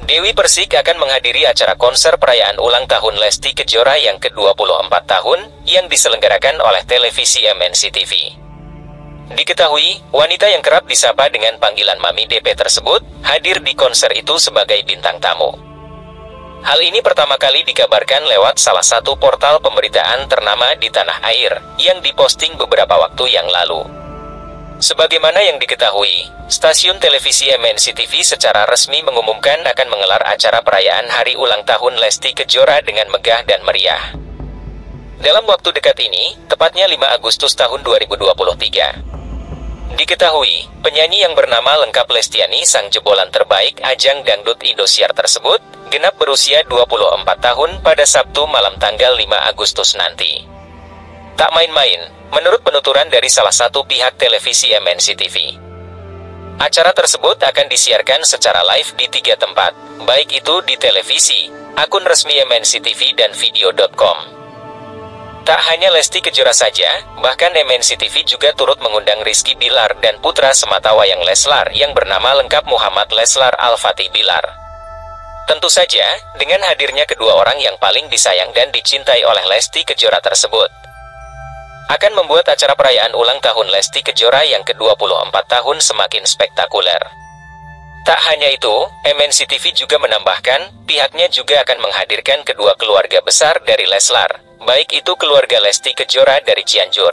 Dewi Persik akan menghadiri acara konser perayaan ulang tahun Lesti Kejora yang ke-24 tahun yang diselenggarakan oleh televisi MNC TV. Diketahui, wanita yang kerap disapa dengan panggilan Mami DP tersebut hadir di konser itu sebagai bintang tamu. Hal ini pertama kali dikabarkan lewat salah satu portal pemberitaan ternama di tanah air yang diposting beberapa waktu yang lalu. Sebagaimana yang diketahui, stasiun televisi MNC TV secara resmi mengumumkan akan menggelar acara perayaan hari ulang tahun Lesti Kejora dengan megah dan meriah. Dalam waktu dekat ini, tepatnya 5 Agustus tahun 2023. Diketahui, penyanyi yang bernama lengkap Lestiani sang jebolan terbaik ajang dangdut Indosiar tersebut, genap berusia 24 tahun pada Sabtu malam tanggal 5 Agustus nanti. Tak main-main, menurut penuturan dari salah satu pihak televisi MNC TV. Acara tersebut akan disiarkan secara live di 3 tempat, baik itu di televisi, akun resmi MNC TV dan video.com. Tak hanya Lesti Kejora saja, bahkan MNC TV juga turut mengundang Rizky Bilar dan putra sematawayang Leslar yang bernama lengkap Muhammad Leslar Al-Fatih Bilar. Tentu saja, dengan hadirnya kedua orang yang paling disayang dan dicintai oleh Lesti Kejora tersebut, akan membuat acara perayaan ulang tahun Lesti Kejora yang ke-24 tahun semakin spektakuler. Tak hanya itu, MNC TV juga menambahkan, pihaknya juga akan menghadirkan kedua keluarga besar dari Leslar, baik itu keluarga Lesti Kejora dari Cianjur,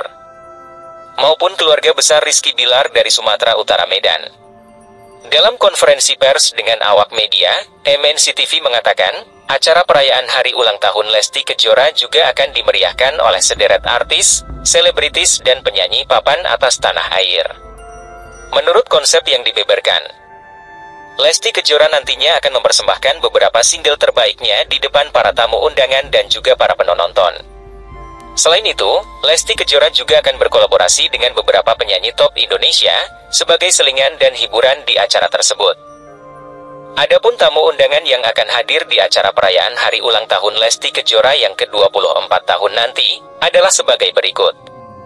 maupun keluarga besar Rizky Bilar dari Sumatera Utara Medan. Dalam konferensi pers dengan awak media, MNC TV mengatakan, acara perayaan hari ulang tahun Lesti Kejora juga akan dimeriahkan oleh sederet artis, selebritis dan penyanyi papan atas tanah air. Menurut konsep yang dibeberkan, Lesti Kejora nantinya akan mempersembahkan beberapa single terbaiknya di depan para tamu undangan dan juga para penonton. Selain itu, Lesti Kejora juga akan berkolaborasi dengan beberapa penyanyi top Indonesia sebagai selingan dan hiburan di acara tersebut. Adapun tamu undangan yang akan hadir di acara perayaan hari ulang tahun Lesti Kejora yang ke-24 tahun nanti adalah sebagai berikut.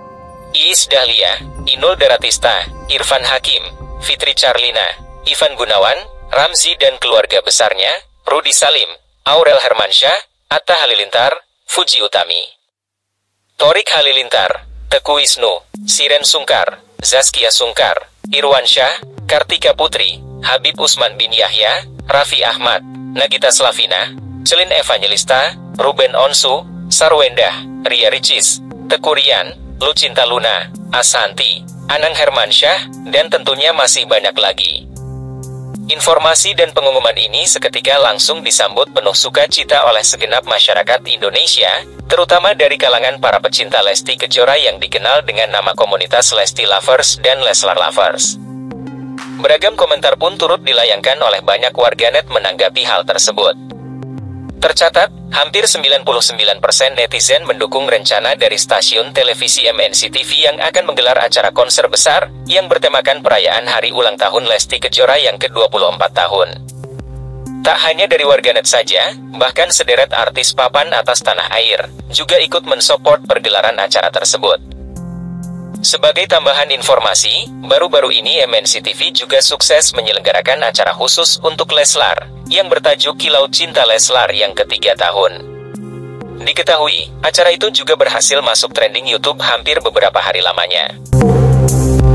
Iis Dahlia, Inul Daratista, Irfan Hakim, Fitri Charlina, Ivan Gunawan, Ramzy dan keluarga besarnya, Rudy Salim, Aurel Hermansyah, Atta Halilintar, Fuji Utami, Torik Halilintar, Teku Wisnu, Siren Sungkar, Zaskia Sungkar, Irwan Syah, Kartika Putri, Habib Usman bin Yahya, Raffi Ahmad, Nagita Slavina, Celin Evangelista, Ruben Onsu, Sarwendah, Ria Ricis, Teku Rian, Lucinta Luna, Ashanti, Anang Hermansyah, dan tentunya masih banyak lagi. Informasi dan pengumuman ini seketika langsung disambut penuh sukacita oleh segenap masyarakat Indonesia, terutama dari kalangan para pecinta Lesti Kejora yang dikenal dengan nama komunitas Lesti Lovers dan Leslar Lovers. Beragam komentar pun turut dilayangkan oleh banyak warganet menanggapi hal tersebut. Tercatat, hampir 99% netizen mendukung rencana dari stasiun televisi MNC TV yang akan menggelar acara konser besar yang bertemakan perayaan hari ulang tahun Lesti Kejora yang ke-24 tahun. Tak hanya dari warganet saja, bahkan sederet artis papan atas tanah air juga ikut mensupport pergelaran acara tersebut. Sebagai tambahan informasi, baru-baru ini MNC TV juga sukses menyelenggarakan acara khusus untuk Leslar, yang bertajuk Kilau Cinta Leslar yang ke-3 tahun. Diketahui, acara itu juga berhasil masuk trending YouTube hampir beberapa hari lamanya.